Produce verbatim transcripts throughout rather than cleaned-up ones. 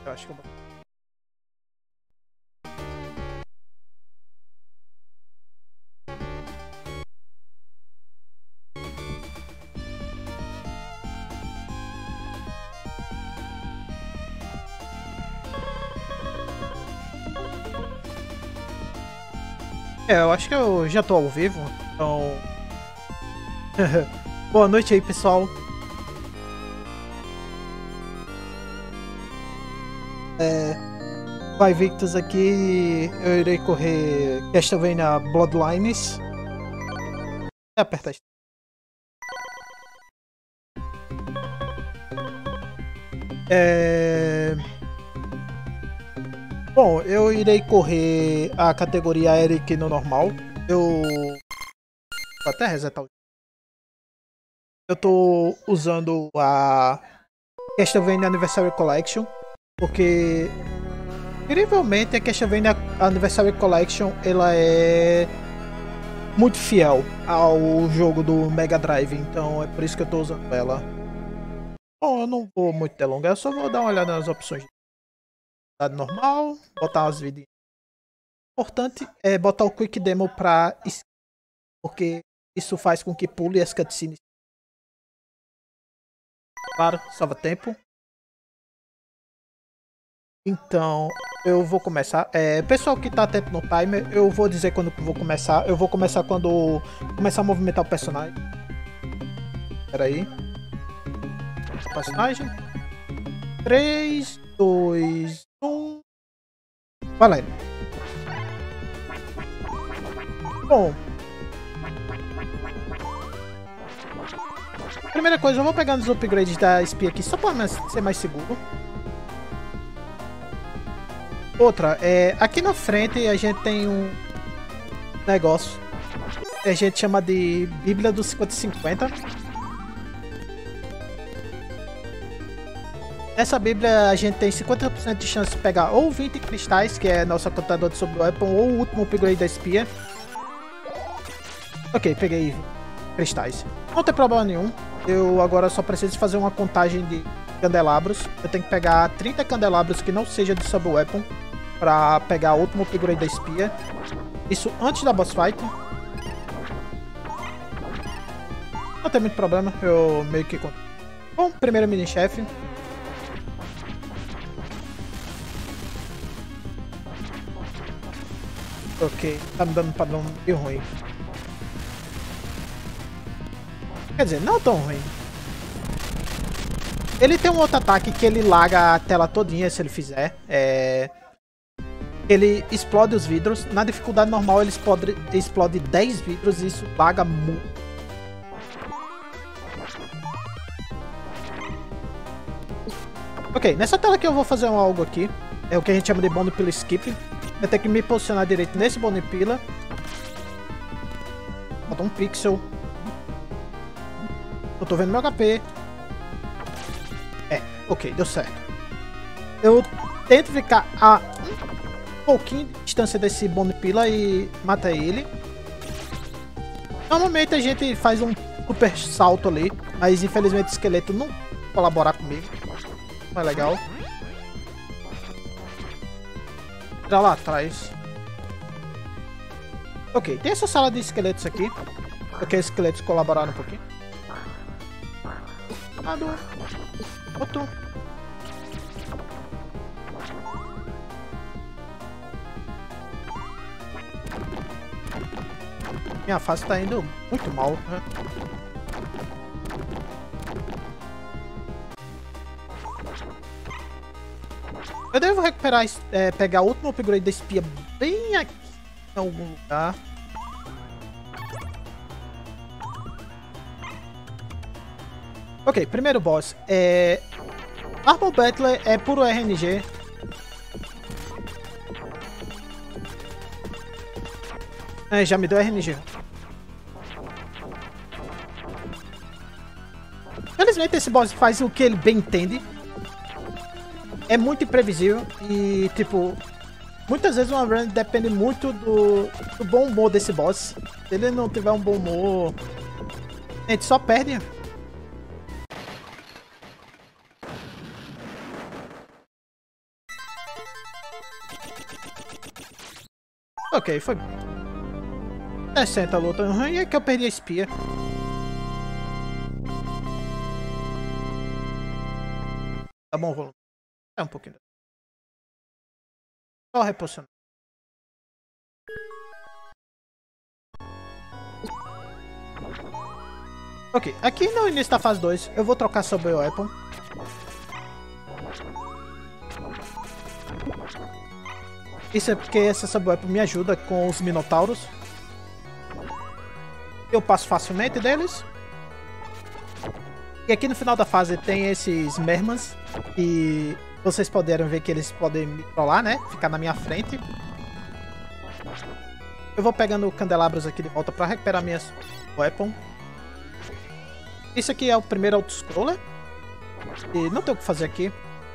Eu acho que eu... É, eu acho que eu já tô ao vivo, então... Boa noite aí, pessoal. É... Vai Victus aqui, eu irei correr Castlevania Bloodlines. É apertar isso. É... Bom, eu irei correr a categoria Eric no normal. Eu... Vou até resetar o... Eu tô usando a Castlevania Anniversary Collection, porque incrivelmente a Castlevania Anniversary Collection ela é muito fiel ao jogo do Mega Drive, então é por isso que eu tô usando ela. Bom, eu não vou muito delongar, eu só vou dar uma olhada nas opções. Normal, botar umas vidinhas. O importante é botar o Quick Demo pra esquerda, porque isso faz com que pule as cutscenes. Claro, salva tempo. Então, eu vou começar. É, pessoal que tá atento no timer, eu vou dizer quando que eu vou começar. Eu vou começar quando começar a movimentar o personagem. Espera aí. Personagem. três, dois, um. Valendo. Bom. Primeira coisa, eu vou pegar os upgrades da espia aqui só para ser mais seguro. Outra, é, aqui na frente a gente tem um negócio que a gente chama de Bíblia dos cinquenta cinquenta. Nessa Bíblia a gente tem cinquenta por cento de chance de pegar ou vinte cristais, que é nossa contador de sobre weapon, ou o último upgrade da espia. Ok, peguei cristais. Não tem problema nenhum. Eu agora só preciso fazer uma contagem de candelabros. Eu tenho que pegar trinta candelabros que não seja de sub weapon para pegar o último upgrade da espia. Isso antes da boss fight. Não tem muito problema, eu meio que... Bom, primeiro mini-chefe. Ok, tá me dando um padrão meio ruim. Quer dizer, não tão ruim. Ele tem um outro ataque que ele laga a tela todinha se ele fizer. É... Ele explode os vidros. Na dificuldade normal ele explode, explode dez vidros e isso laga muito. Ok, nessa tela aqui eu vou fazer um algo aqui. É o que a gente chama de Bone Pillar Skip. Eu tenho que me posicionar direito nesse Bone Pillar. Bota um pixel. Eu tô vendo meu H P. É, ok, deu certo. Eu tento ficar a um pouquinho de distância desse Bone Pillar e mata ele. Normalmente a gente faz um super salto ali, mas infelizmente o esqueleto não colaborar comigo. Não é legal. Pra lá atrás. Ok, tem essa sala de esqueletos aqui. Ok, os esqueletos colaboraram um pouquinho. Lado. Outro. Minha face tá indo muito mal, né? Eu devo recuperar, é, pegar o último upgrade da espia bem aqui em algum lugar. Ok, primeiro boss. É... Armor Battler é puro R N G. É, já me deu R N G. Felizmente esse boss faz o que ele bem entende. É muito imprevisível e, tipo, muitas vezes uma run depende muito do, do bom humor desse boss. Se ele não tiver um bom humor, a gente só perde. Ok, foi decente a luta. Uhum, e é que eu perdi a espia. Tá bom, vou... É um pouquinho. Só reposicionar. Ok, aqui no início da fase dois, eu vou trocar sobre o Weapon. Isso é porque essa Sub-Weapon me ajuda com os Minotauros. Eu passo facilmente deles. E aqui no final da fase tem esses Mermans. E vocês puderam ver que eles podem me trollar, né? Ficar na minha frente. Eu vou pegando candelabros aqui de volta para recuperar minhas Weapon. Isso aqui é o primeiro auto-scroller. E não tem o que fazer aqui.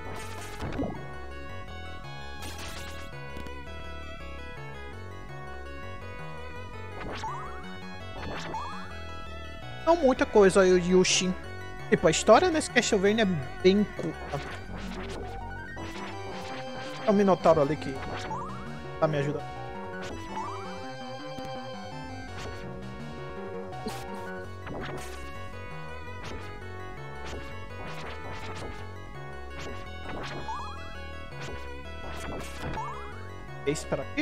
Não muita coisa aí o Yushin. Tipo, a história nesse Castlevania é bem curta. É o Minotauro ali que tá me ajudando. Esse para aqui.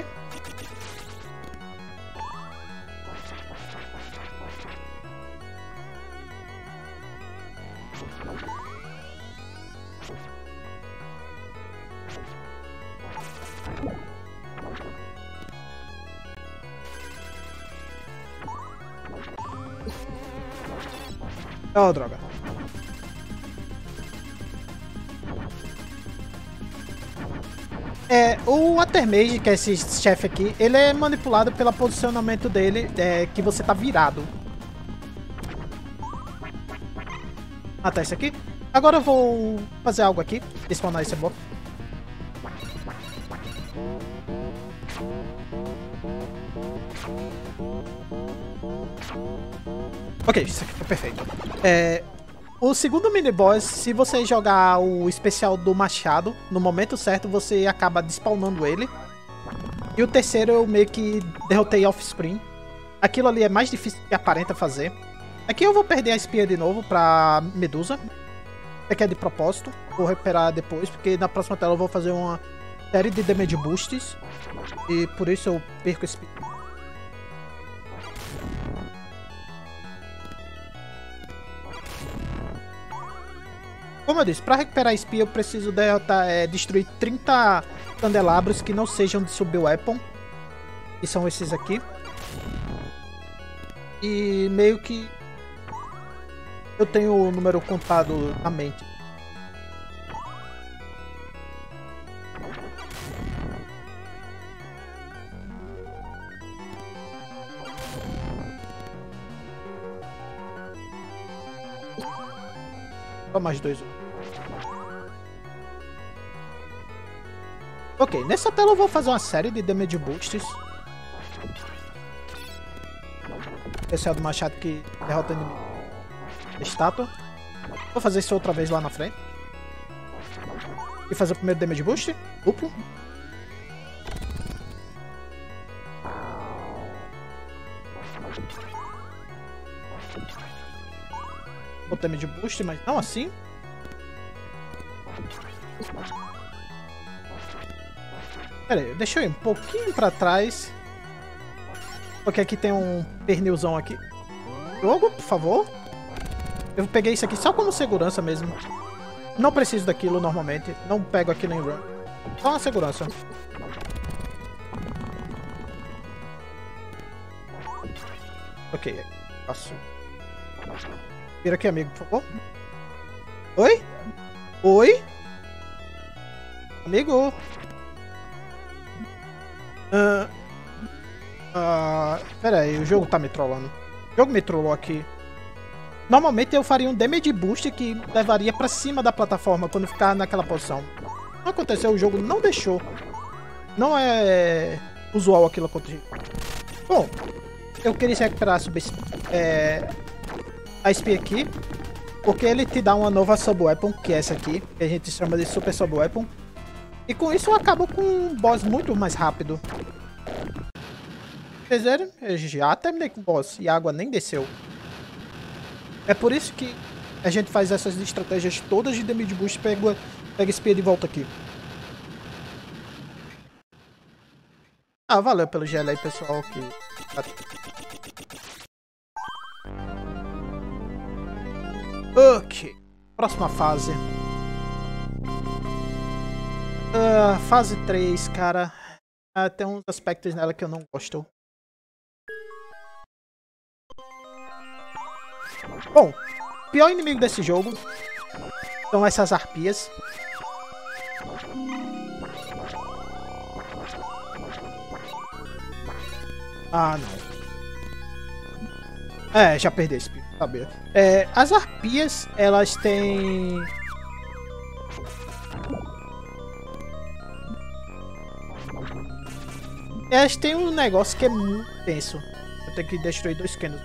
Oh, droga. É, o Watermage, que é esse chefe aqui, ele é manipulado pelo posicionamento dele, é, que você tá virado. Ah, tá, esse aqui. Agora eu vou fazer algo aqui, spawnar esse bloco. Ok, isso aqui tá perfeito. É, o segundo mini-boss, se você jogar o especial do machado, no momento certo você acaba despawnando ele. E o terceiro eu meio que derrotei off-screen. Aquilo ali é mais difícil do que aparenta fazer. Aqui eu vou perder a espia de novo pra Medusa. Isso aqui é de propósito. Vou recuperar depois, porque na próxima tela eu vou fazer uma série de damage boosts. E por isso eu perco esse... Como eu disse, para recuperar a espia eu preciso derrotar, é, destruir trinta candelabros que não sejam de sub-weapon. Que são esses aqui. E meio que eu tenho o número contado na mente. Só mais dois. Ok, nessa tela eu vou fazer uma série de damage boosts. Esse é o do machado que derrota o inimigo. Estátua. Vou fazer isso outra vez lá na frente. E fazer o primeiro damage boost. Duplo. Outro damage boost, mas não assim. Pera aí, deixa eu ir um pouquinho pra trás. Porque aqui tem um pernilzão aqui. Jogo, por favor. Eu peguei isso aqui só como segurança mesmo. Não preciso daquilo normalmente. Não pego aquilo em run. Só uma segurança. Ok, passo. Vira aqui, amigo, por favor. Oi? Oi? Amigo? Ah... Uh, pera aí, o jogo tá me trollando. O jogo me trollou aqui. Normalmente eu faria um damage boost que levaria pra cima da plataforma quando ficar naquela posição. Não aconteceu, o jogo não deixou. Não é usual aquilo acontecer. Bom, eu queria recuperar a, é, a espia aqui, porque ele te dá uma nova sub-weapon, que é essa aqui, que a gente chama de super sub-weapon. E com isso eu acabo com um boss muito mais rápido. Vocês viram? Eu já terminei com o boss e a água nem desceu. É por isso que a gente faz essas estratégias todas de damage boost e pega, pega espia de volta aqui. Ah, valeu pelo gelo aí, pessoal. Que... Ok. Próxima fase. Uh, fase três, cara. Uh, tem uns aspectos nela que eu não gosto. Bom, o pior inimigo desse jogo são essas arpias. Ah, não. É, já perdi esse pico, sabia. É, as arpias, elas têm... Elas têm um negócio que é muito tenso. Eu tenho que destruir dois canos.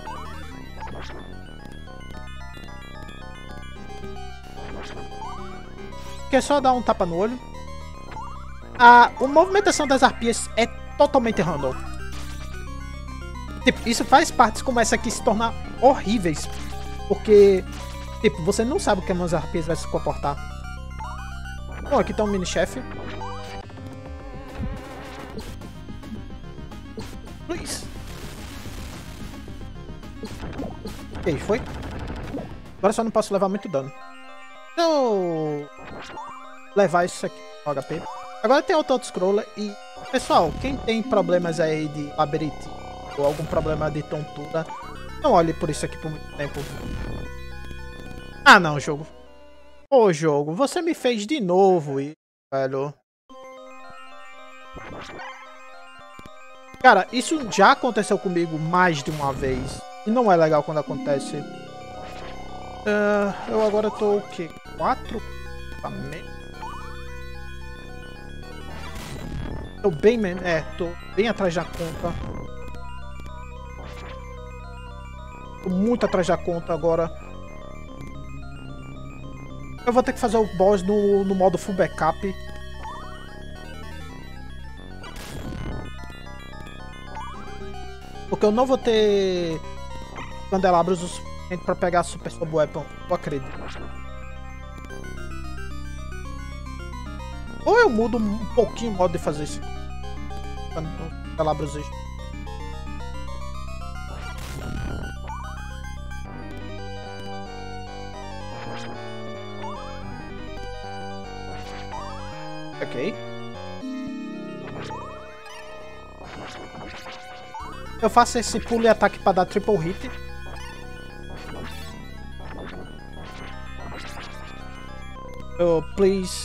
Que é só dar um tapa no olho. A, a movimentação das arpias é totalmente random. Tipo, isso faz partes como essa aqui se tornar horríveis. Porque, tipo, você não sabe como as arpias vai se comportar. Bom, aqui tá um mini-chefe. Luiz. Ok, foi. Agora só não posso levar muito dano. Eu... levar isso aqui no H P. Agora tem outro scroller e... Pessoal, quem tem problemas aí de labirintite ou algum problema de tontura, não olhe por isso aqui por muito tempo. Ah não, jogo. Ô jogo, você me fez de novo isso, velho. Cara, isso já aconteceu comigo mais de uma vez. E não é legal quando acontece. Uh, eu agora tô o quê? Quatro? Tô bem... É, tô bem atrás da conta. Tô muito atrás da conta agora. Eu vou ter que fazer o boss no, no modo full backup. Porque eu não vou ter candelabros o suficiente pra pegar a Super Sub Weapon. Eu acredito. Ou eu mudo um pouquinho o modo de fazer isso. Candelabros extra. Ok. Eu faço esse pulo e ataque para dar triple hit. Oh, please.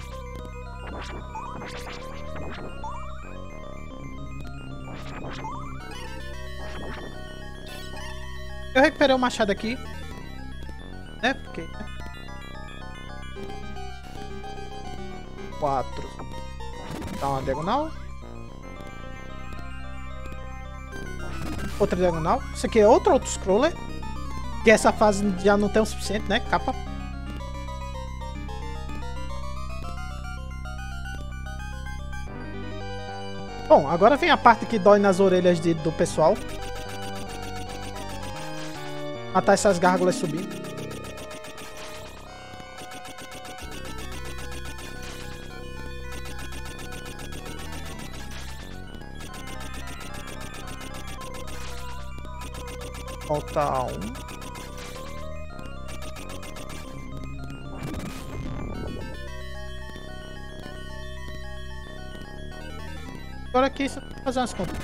Eu recuperei o machado aqui. Né? Porque... Quatro. Dá uma diagonal. Outra diagonal. Isso aqui é outro outro scroller. Que essa fase já não tem o suficiente, né? Capa. Bom, agora vem a parte que dói nas orelhas de, do pessoal. Matar essas gárgulas subindo. Falta um. Agora aqui, só fazer umas contas.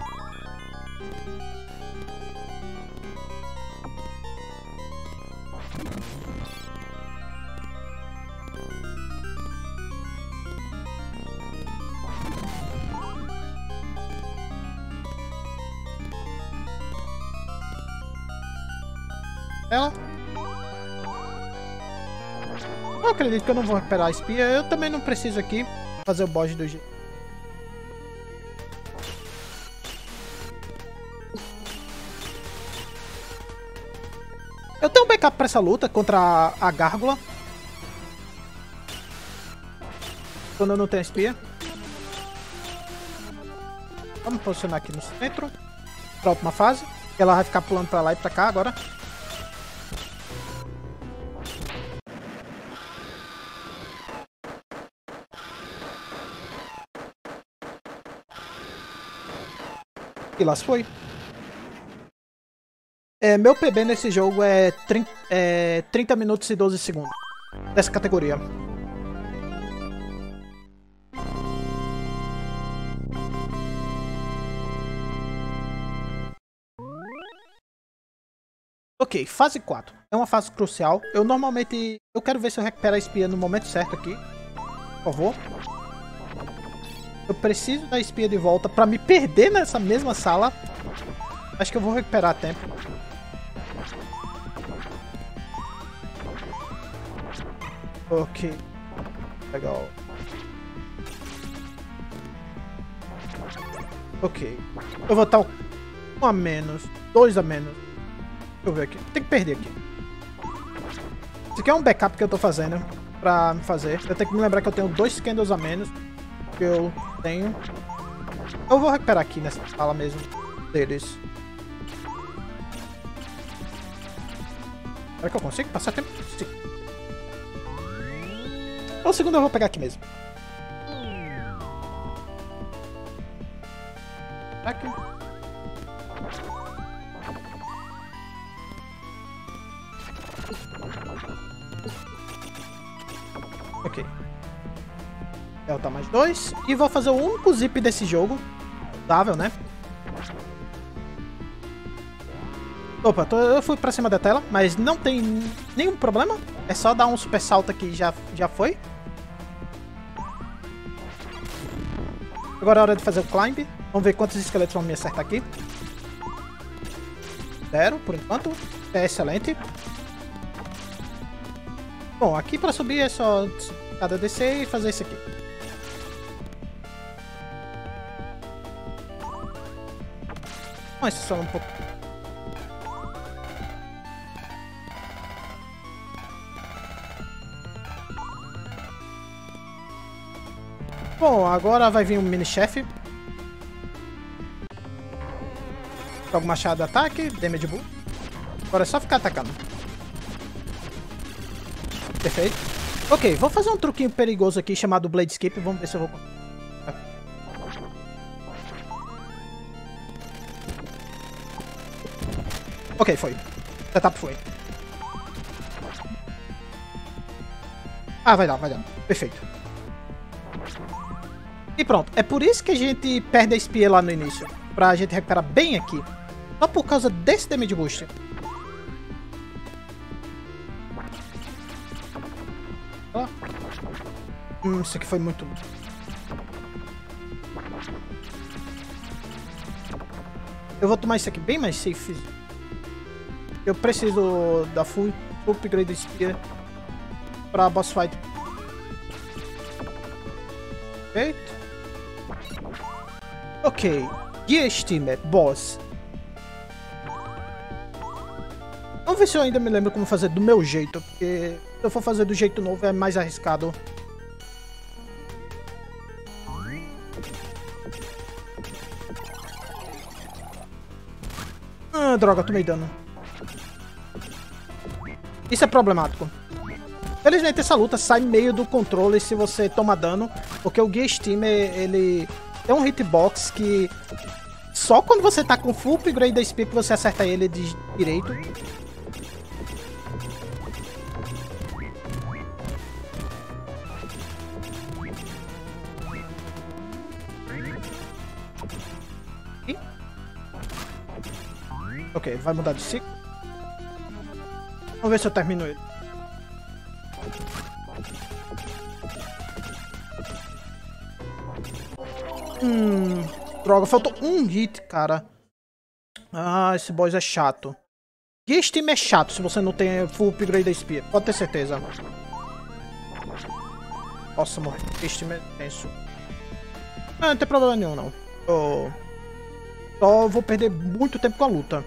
Ela? Eu acredito que eu não vou recuperar a espia. Eu também não preciso aqui fazer o boss do jeito. Eu tenho um backup pra essa luta contra a, a gárgula. Quando eu não tenho espia. Vamos posicionar aqui no centro. Pra última fase. Ela vai ficar pulando pra lá e pra cá agora. E lá se foi. É, meu P B nesse jogo é trinta, é trinta minutos e doze segundos. Dessa categoria. Ok, fase quatro. É uma fase crucial. Eu normalmente... Eu quero ver se eu recupero a espia no momento certo aqui. Por favor. Eu preciso da espia de volta pra me perder nessa mesma sala. Acho que eu vou recuperar a tempo. Ok. Legal. Ok. Eu vou estar um a menos. Dois a menos. Deixa eu ver aqui. Tem que perder aqui. Isso aqui é um backup que eu tô fazendo pra me fazer. Eu tenho que me lembrar que eu tenho dois candles a menos. Que eu tenho. Eu vou recuperar aqui nessa sala mesmo deles. Será que eu consigo passar tempo? Sim. O segundo eu vou pegar aqui mesmo. Aqui. Ok. Delta mais dois. E vou fazer o único zip desse jogo. Saudável, né? Opa, tô, eu fui pra cima da tela, mas não tem nenhum problema. É só dar um super salto aqui e já, já foi. Agora é hora de fazer o climb. Vamos ver quantos esqueletos vão me acertar aqui. Zero, por enquanto. É excelente. Bom, aqui pra subir é só cada descer e fazer isso aqui. Vamos só um pouco. Bom, agora vai vir um mini-chefe. Joga o machado de ataque, damage bull. Agora é só ficar atacando. Perfeito. Ok, vou fazer um truquinho perigoso aqui chamado Blade Skip. Vamos ver se eu vou... Ok, foi. Setup foi. Ah, vai dar, vai dar. Perfeito. E pronto. É por isso que a gente perde a espia lá no início. Pra gente recuperar bem aqui. Só por causa desse damage boost. Oh. Hum, isso aqui foi muito... Eu vou tomar isso aqui bem mais safe. Eu preciso da full, full upgrade spear pra boss fight. Perfeito. Ok. Gear Steamer, boss. Vamos ver se eu ainda me lembro como fazer do meu jeito, porque se eu for fazer do jeito novo é mais arriscado. Ah, droga, tomei dano. Isso é problemático. Felizmente essa luta sai meio do controle se você toma dano, porque o Gear Steamer, ele tem um hitbox que só quando você tá com full upgrade da speed você acerta ele de direito. E? Ok, vai mudar de ciclo. Vamos ver se eu termino ele. Hum, droga, faltou um hit, cara. Ah, esse boss é chato. E esse time é chato se você não tem full upgrade da spear. Pode ter certeza. Posso morrer. Esse time é tenso. Ah, não tem problema nenhum, não. Eu... Só vou perder muito tempo com a luta.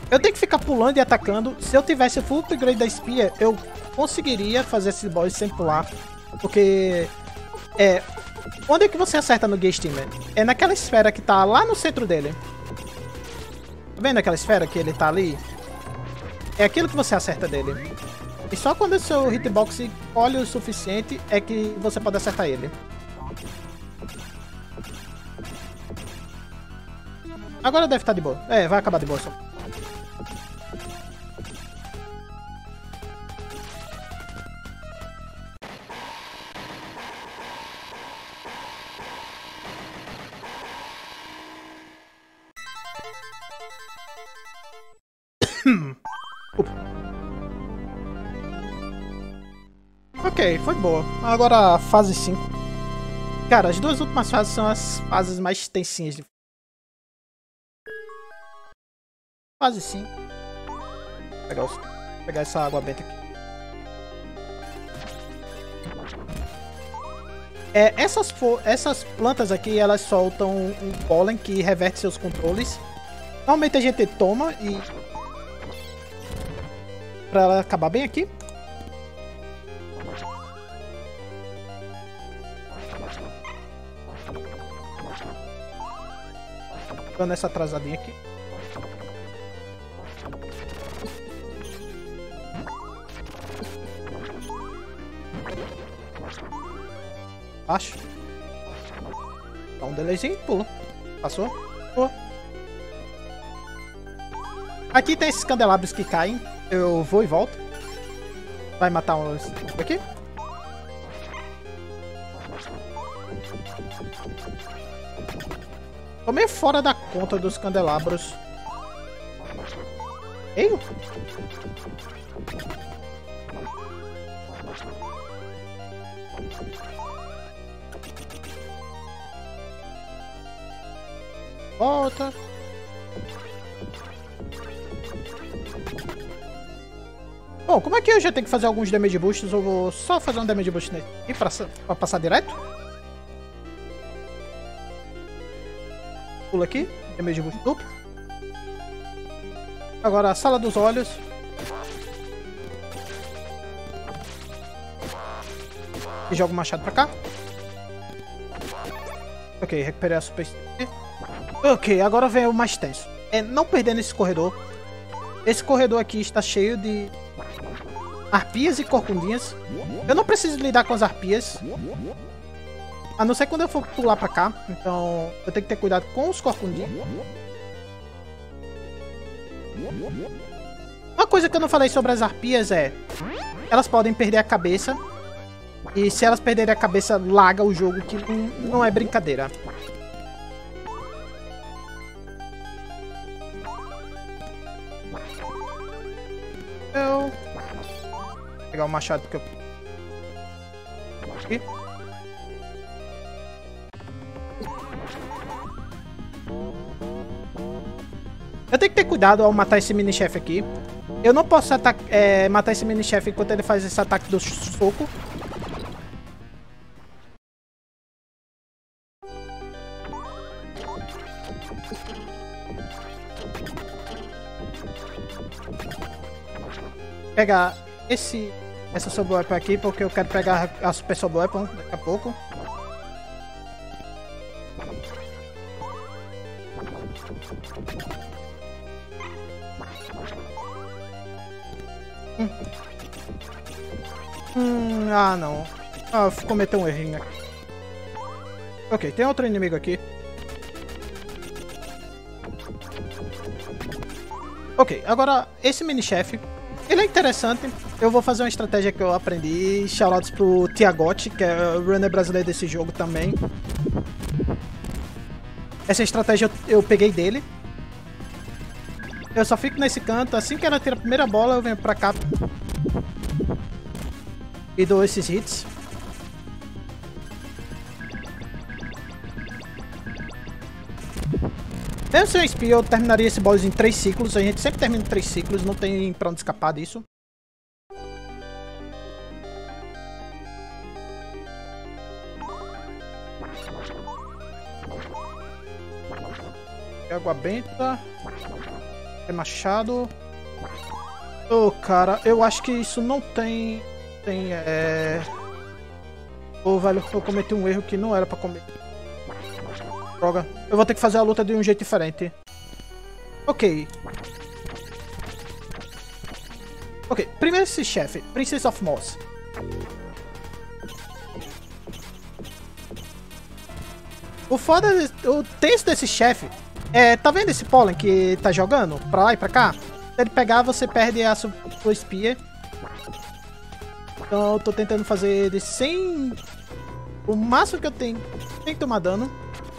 Eu tenho que ficar pulando e atacando. Se eu tivesse full upgrade da espia, eu conseguiria fazer esse boss sem pular. Porque... É... Onde é que você acerta no Gear Steamer? É naquela esfera que tá lá no centro dele. Tá vendo aquela esfera que ele tá ali? É aquilo que você acerta dele. E só quando o seu hitbox colhe o suficiente é que você pode acertar ele. Agora deve estar de boa. É, vai acabar de boa só. Ok, foi boa. Agora a fase cinco. Cara, as duas últimas fases são as fases mais tensinhas de... Fase cinco. Vou pegar, os... Vou pegar essa água benta aqui. É, essas, fo... essas plantas aqui, elas soltam um pólen que reverte seus controles. Normalmente a gente toma e... Pra ela acabar bem aqui. Dando essa atrasadinha aqui. Acho. Dá um delayzinho, pula. Passou? Pula. Aqui tem esses candelabros que caem. Eu vou e volto. Vai matar uns aqui. Tô meio fora da conta dos candelabros. Ei! Volta. Bom, como é que eu já tenho que fazer alguns damage boosts? Eu vou só fazer um damage boost nele e pra, pra passar direto? Pula aqui, damage boost duplo. Agora a sala dos olhos. E jogo o machado pra cá. Ok, recuperei a super... Ok, agora vem o mais tenso. É não perder nesse corredor. Esse corredor aqui está cheio de arpias e corcundinhas. Eu não preciso lidar com as arpias. A não ser quando eu for pular pra cá. Então eu tenho que ter cuidado com os corcundinhos. Uma coisa que eu não falei sobre as arpias é... Elas podem perder a cabeça. E se elas perderem a cabeça, laga o jogo, que não é brincadeira. Eu... Vou pegar o machado porque eu... Aqui. Eu tenho que ter cuidado ao matar esse mini-chefe aqui. Eu não posso é, matar esse mini-chefe enquanto ele faz esse ataque do soco. Pegar esse essa Soul Weapon aqui porque eu quero pegar a Super Soul Weapon daqui a pouco. Hum. Hum, ah não. Ah, cometeu um errinho aqui. Ok, tem outro inimigo aqui. Ok, agora esse mini-chefe, ele é interessante. Eu vou fazer uma estratégia que eu aprendi. Shoutouts pro Tiagotti, que é o runner brasileiro desse jogo também. Essa estratégia eu, eu peguei dele. Eu só fico nesse canto. Assim que ela tira a primeira bola, eu venho pra cá e dou esses hits. Eu ser um espia, eu terminaria esse boss em três ciclos. A gente sempre termina em três ciclos, não tem pra onde escapar disso. Água benta. É machado. Ô, oh, cara, eu acho que isso não tem... Tem, é... Ô, oh, velho, eu cometi um erro que não era pra cometer. Droga. Eu vou ter que fazer a luta de um jeito diferente. Ok. Ok, primeiro esse chefe, Princess of Moss. O foda, o tenso desse chefe é, tá vendo esse pólen que tá jogando pra lá e pra cá? Se ele pegar, você perde a sua, sua espia. Então eu tô tentando fazer ele sem... O máximo que eu tenho, sem tomar dano.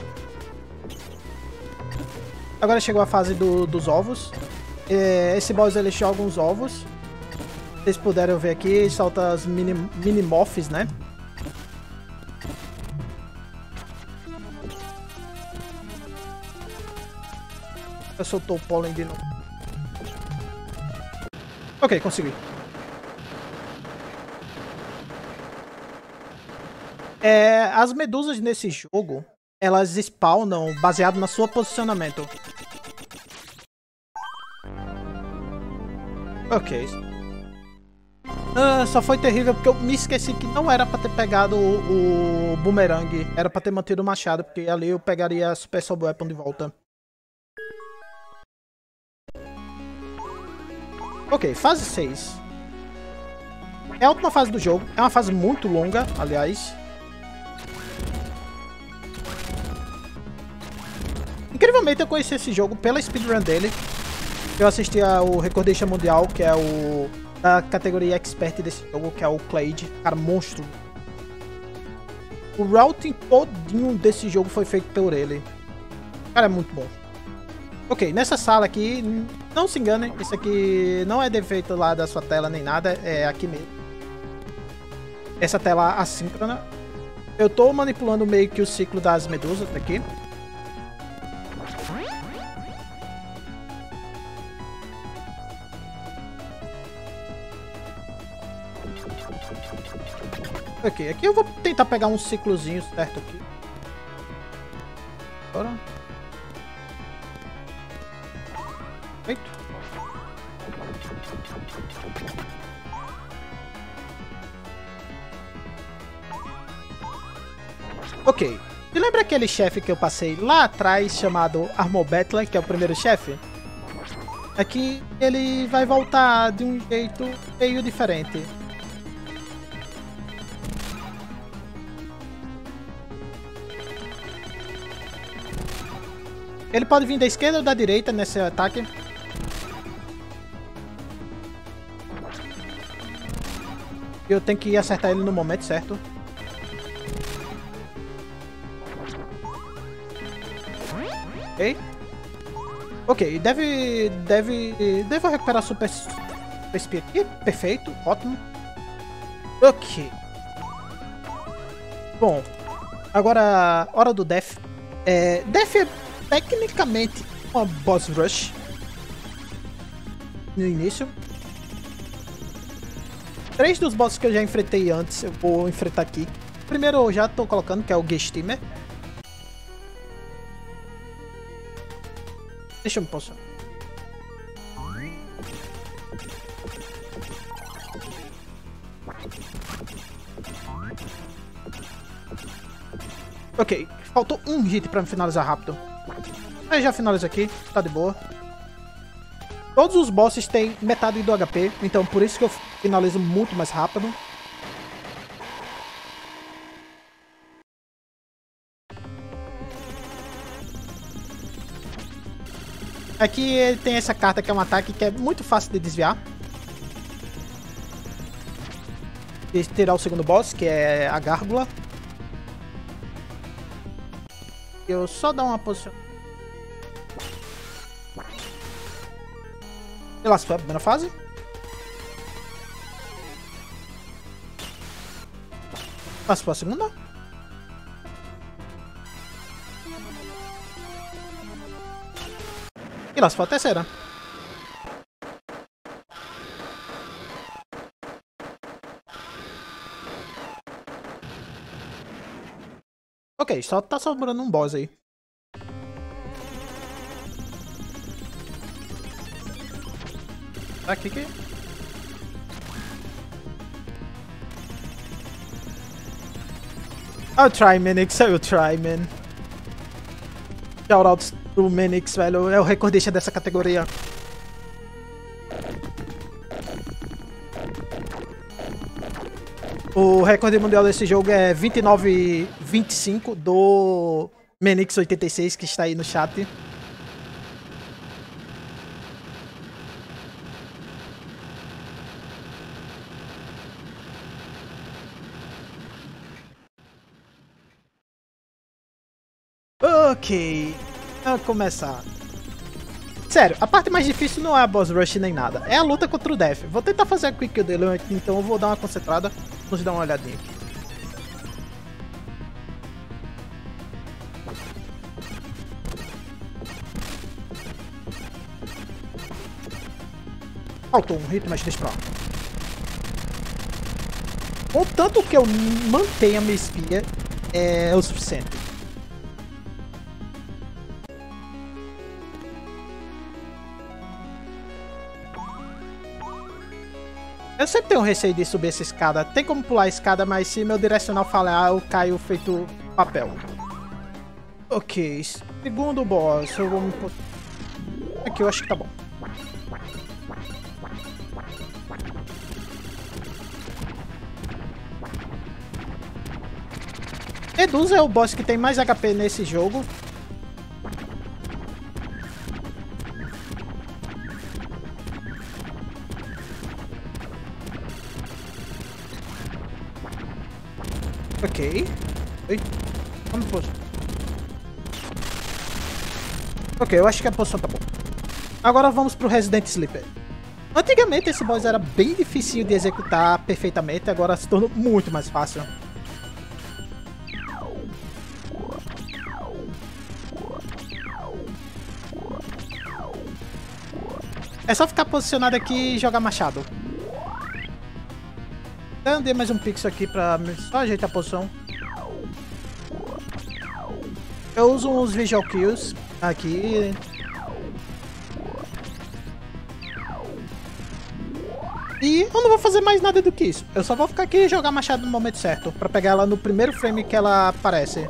Agora chegou a fase do, dos ovos. É, esse boss ele joga uns ovos. Se vocês puderem ver aqui, solta as mini, mini morphs, né? Eu soltou o pólen de novo. Ok, consegui. É, as medusas nesse jogo, elas spawnam baseado no seu posicionamento. Ok. Ah, só foi terrível porque eu me esqueci que não era pra ter pegado o, o boomerang. Era pra ter mantido o machado, porque ali eu pegaria a Super Sub Weapon de volta. Ok, fase seis. É a última fase do jogo. É uma fase muito longa, aliás. Incrivelmente eu conheci esse jogo pela speedrun dele. Eu assisti ao Recordista Mundial, que é o da categoria Expert desse jogo, que é o Clade, cara, monstro. O routing todinho desse jogo foi feito por ele. Cara, é muito bom. Ok, nessa sala aqui, não se enganem, isso aqui não é defeito lá da sua tela nem nada, é aqui mesmo. Essa tela assíncrona. Eu tô manipulando meio que o ciclo das medusas aqui. Ok, aqui eu vou tentar pegar um ciclozinho certo aqui. Bora. Feito. Ok. Você lembra aquele chefe que eu passei lá atrás chamado Armor Battler, que é o primeiro chefe? Aqui ele vai voltar de um jeito meio diferente. Ele pode vir da esquerda ou da direita nesse ataque. Eu tenho que acertar ele no momento certo. Ok. Ok, deve... Deve... Devo recuperar Super... Super Speed aqui. Perfeito, ótimo. Ok. Bom. Agora, hora do Death. É, Death é tecnicamente uma boss rush no início. Três dos bosses que eu já enfrentei antes eu vou enfrentar aqui. Primeiro eu já tô colocando, que é o Gesteamer. Deixa eu me posicionar. Ok, faltou um hit pra me finalizar rápido. Aí já finalizo aqui, tá de boa. Todos os bosses têm metade do H P, então por isso que eu finalizo muito mais rápido. Aqui ele tem essa carta que é um ataque que é muito fácil de desviar. E tirar o segundo boss, que é a Gárgula. Eu só dar uma posição. E lá se foi a primeira fase. Passo para a segunda. E lá se foi a terceira. Ok, só tá sobrando um boss aí. Tá aqui que... I'll try, Menix. I will try, man. Shoutouts pro Menix, velho. É o recordista dessa categoria. O recorde mundial desse jogo é vinte e nove vinte e cinco do Menix oitenta e seis, que está aí no chat. Ok, vamos começar. Sério, a parte mais difícil não é a boss rush nem nada, é a luta contra o Death. Vou tentar fazer a quick kill dele aqui, então eu vou dar uma concentrada. Vamos dar uma olhadinha aqui. Faltou um hit, mas deixa pra lá. Contanto que eu mantenha minha espia, é o suficiente. Eu sempre tenho receio de subir essa escada. Tem como pular a escada, mas se meu direcional falhar, eu caio feito papel. Ok, segundo boss, eu vou me... Aqui eu acho que tá bom. Medusa é o boss que tem mais H P nesse jogo. Ok. Oi. Vamos pôr. Ok, eu acho que a posição tá boa. Agora vamos pro Resident Sleeper. Antigamente esse boss era bem difícil de executar perfeitamente, agora se tornou muito mais fácil. É só ficar posicionado aqui e jogar machado. Eu dei mais um pixel aqui pra só ajeitar a posição. Eu uso uns visual kills aqui. E eu não vou fazer mais nada do que isso. Eu só vou ficar aqui e jogar machado no momento certo, pra pegar ela no primeiro frame que ela aparece.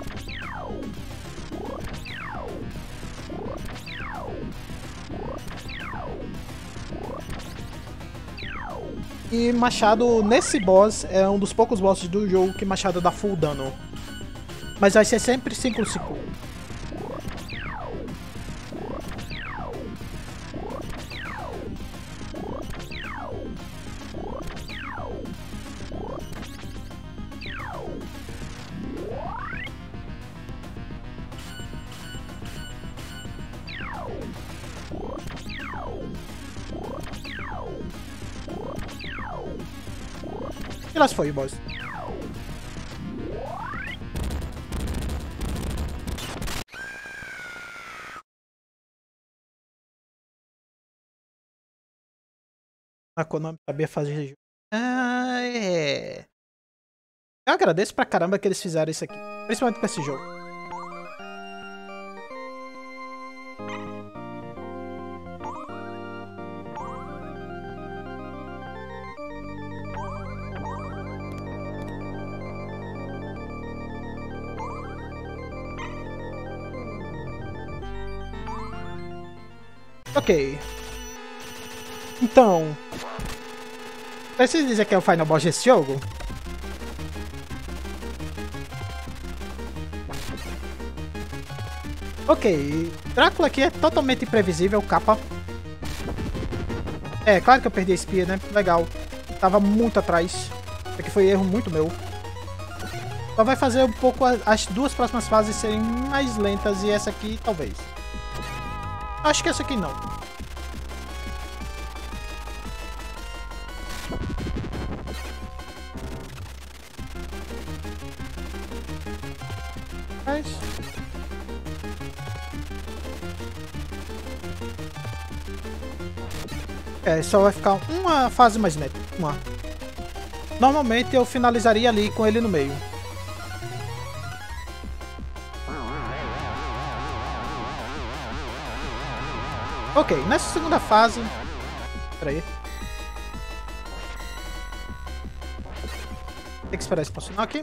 E machado nesse boss é um dos poucos bosses do jogo que machado dá full dano. Mas vai ser sempre cinco cinco. E lá se foi o boss. A Konami sabia fazer jogo. Ah, é. Eu agradeço pra caramba que eles fizeram isso aqui. Principalmente com esse jogo. Ok. Então... Preciso dizer que é o final boss desse jogo? Ok. Drácula aqui é totalmente imprevisível, capa. É, claro que eu perdi a espia, né? Legal. Tava muito atrás. Isso aqui foi erro muito meu. Só vai fazer um pouco as duas próximas fases serem mais lentas e essa aqui talvez. Acho que essa aqui não. Mas... É, só vai ficar uma fase mais lenta. Uma. Normalmente eu finalizaria ali com ele no meio. Ok, nessa segunda fase... Pera aí. Tem que esperar isso funcionar aqui.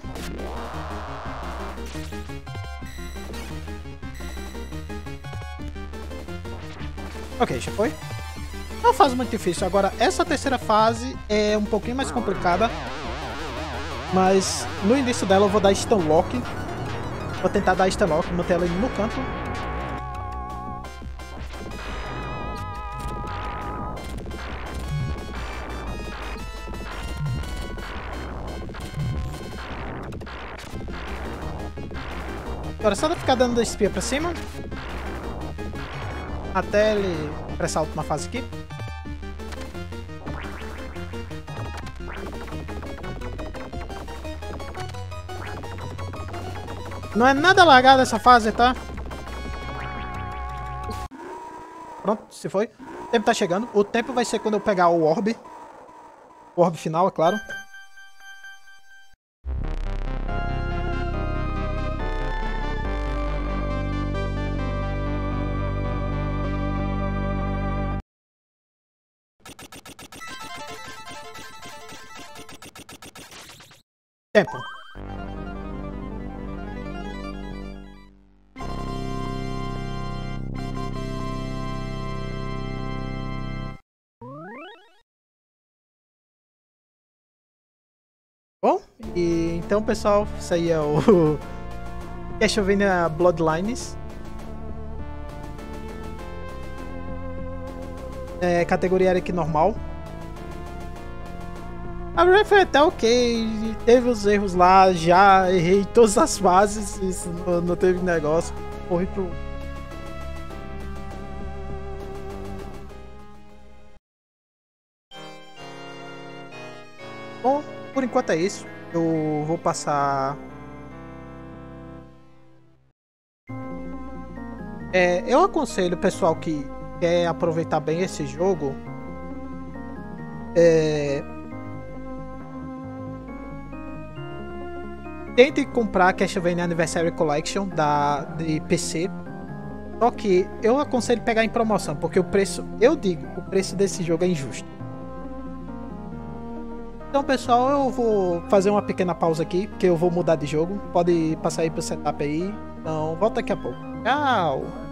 Ok, já foi. Não fase muito difícil. Agora, essa terceira fase é um pouquinho mais complicada. Mas no início dela eu vou dar Stunlock. Vou tentar dar Stunlock, manter ela no canto. Agora só ficar dando da espia pra cima. Até ele pressar a última fase aqui. Não é nada largada essa fase, tá? Pronto, se foi. O tempo tá chegando. O tempo vai ser quando eu pegar o orb. O orb final, é claro. Tempo. Bom, e então pessoal, isso aí é o Castlevania Bloodlines. É, categoria Eric normal. A Ref é até ok, teve os erros lá, já errei todas as fases, isso não, não teve negócio. Corri pro... Bom, por enquanto é isso. Eu vou passar... É, eu aconselho o pessoal que quer aproveitar bem esse jogo... É... Tente comprar a Castlevania Anniversary Collection da, de P C. Só que eu aconselho pegar em promoção, porque o preço, eu digo, o preço desse jogo é injusto. Então pessoal, eu vou fazer uma pequena pausa aqui, porque eu vou mudar de jogo. Pode passar aí pro setup aí. Então volta daqui a pouco. Tchau!